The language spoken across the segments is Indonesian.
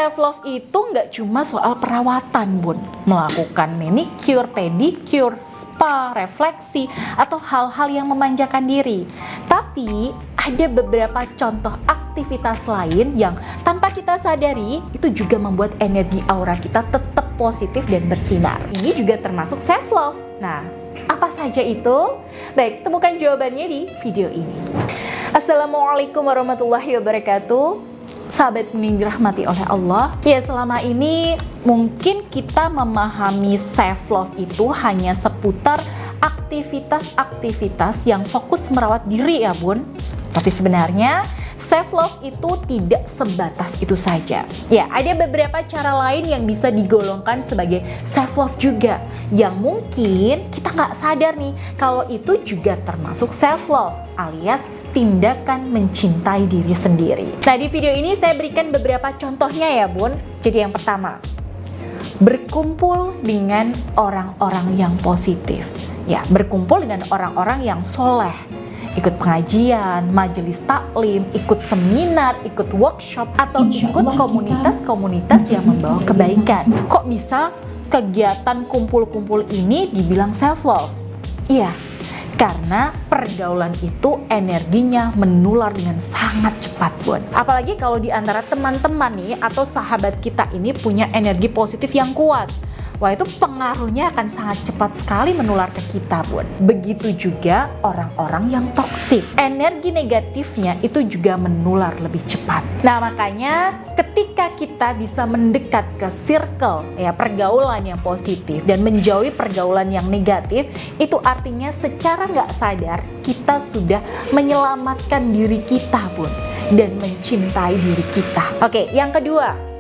Self love itu nggak cuma soal perawatan, Bun. Melakukan manicure, pedicure, spa, refleksi, atau hal-hal yang memanjakan diri. Tapi ada beberapa contoh aktivitas lain yang tanpa kita sadari itu juga membuat energi aura kita tetap positif dan bersinar. Ini juga termasuk self love. Nah, apa saja itu? Baik, temukan jawabannya di video ini. Assalamualaikum warahmatullahi wabarakatuh. Sahabat yang dirahmati oleh Allah. Ya, selama ini mungkin kita memahami self love itu hanya seputar aktivitas-aktivitas yang fokus merawat diri ya, Bun. Tapi sebenarnya self love itu tidak sebatas itu saja. Ya, ada beberapa cara lain yang bisa digolongkan sebagai self love juga, yang mungkin kita nggak sadar nih kalau itu juga termasuk self love alias tindakan mencintai diri sendiri. Nah, di video ini saya berikan beberapa contohnya ya, Bun. Jadi yang pertama, berkumpul dengan orang-orang yang positif. Ya, berkumpul dengan orang-orang yang soleh. Ikut pengajian, majelis taklim, ikut seminar, ikut workshop, atau ikut komunitas-komunitas yang membawa kebaikan. Kok bisa kegiatan kumpul-kumpul ini dibilang self love? Iya, karena pergaulan itu energinya menular dengan sangat cepat, Bun. Apalagi kalau di antara teman-teman nih atau sahabat kita ini punya energi positif yang kuat. Wah, itu pengaruhnya akan sangat cepat sekali menular ke kita, Bun. Begitu juga orang-orang yang toksik. Energi negatifnya itu juga menular lebih cepat. Nah, makanya ketika kita bisa mendekat ke circle, ya, pergaulan yang positif dan menjauhi pergaulan yang negatif, itu artinya secara nggak sadar kita sudah menyelamatkan diri kita, Bun, dan mencintai diri kita. Oke, yang kedua,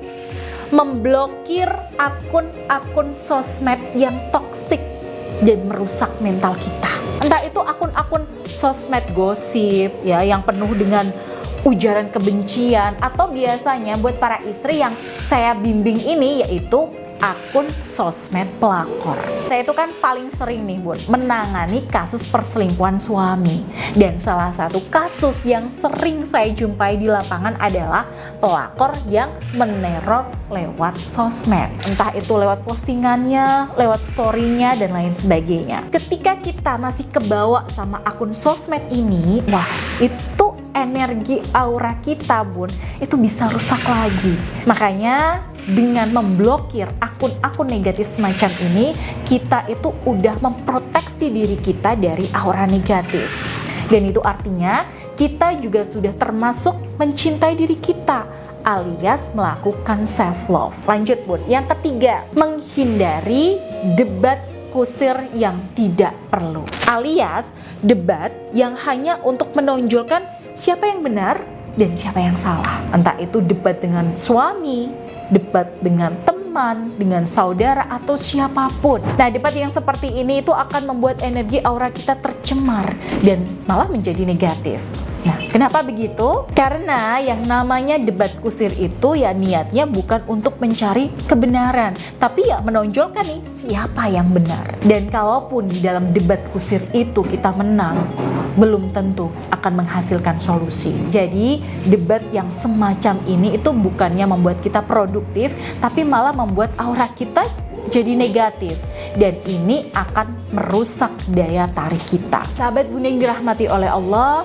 memblokir akun-akun sosmed yang toksik dan merusak mental kita. Entah itu akun-akun sosmed gosip ya, yang penuh dengan ujaran kebencian, atau biasanya buat para istri yang saya bimbing ini yaitu akun sosmed pelakor. Saya itu kan paling sering nih, Bun, menangani kasus perselingkuhan suami. Dan salah satu kasus yang sering saya jumpai di lapangan adalah pelakor yang meneror lewat sosmed. Entah itu lewat postingannya, lewat story-nya, dan lain sebagainya. Ketika kita masih kebawa sama akun sosmed ini, wah, itu energi aura kita, Bun, itu bisa rusak lagi. Makanya dengan memblokir akun-akun negatif semacam ini, kita itu udah memproteksi diri kita dari aura negatif. Dan itu artinya kita juga sudah termasuk mencintai diri kita, alias melakukan self love. Lanjut, Bun. Yang ketiga, menghindari debat kusir yang tidak perlu, alias debat yang hanya untuk menonjolkan siapa yang benar dan siapa yang salah. Entah itu debat dengan suami, debat dengan teman, dengan saudara, atau siapapun. Nah, debat yang seperti ini itu akan membuat energi aura kita tercemar dan malah menjadi negatif. Nah, kenapa begitu? Karena yang namanya debat kusir itu ya niatnya bukan untuk mencari kebenaran, tapi ya menonjolkan nih siapa yang benar. Dan kalaupun di dalam debat kusir itu kita menang, belum tentu akan menghasilkan solusi. Jadi debat yang semacam ini itu bukannya membuat kita produktif, tapi malah membuat aura kita jadi negatif, dan ini akan merusak daya tarik kita. Sahabat Bunda yang dirahmati oleh Allah,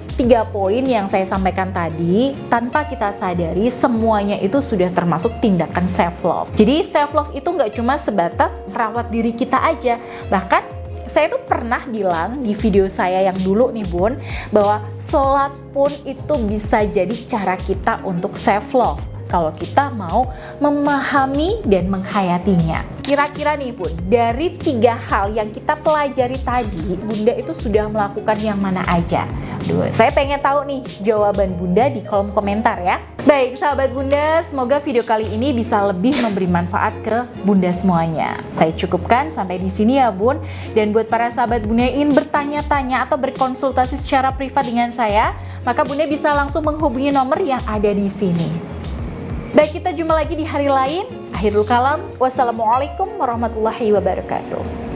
3 poin yang saya sampaikan tadi, tanpa kita sadari semuanya itu sudah termasuk tindakan self love. Jadi self love itu nggak cuma sebatas merawat diri kita aja. Bahkan saya tuh pernah bilang di video saya yang dulu nih, Bun, bahwa sholat pun itu bisa jadi cara kita untuk self love kalau kita mau memahami dan menghayatinya. Kira-kira nih, Bun, dari 3 hal yang kita pelajari tadi, Bunda itu sudah melakukan yang mana aja? Aduh, saya pengen tahu nih jawaban Bunda di kolom komentar ya. Baik, sahabat Bunda, semoga video kali ini bisa lebih memberi manfaat ke Bunda semuanya. Saya cukupkan sampai di sini ya, Bun. Dan buat para sahabat Bunda yang ingin bertanya-tanya atau berkonsultasi secara privat dengan saya, maka Bunda bisa langsung menghubungi nomor yang ada di sini. Baik, kita jumpa lagi di hari lain. Akhirul kalam, wassalamualaikum warahmatullahi wabarakatuh.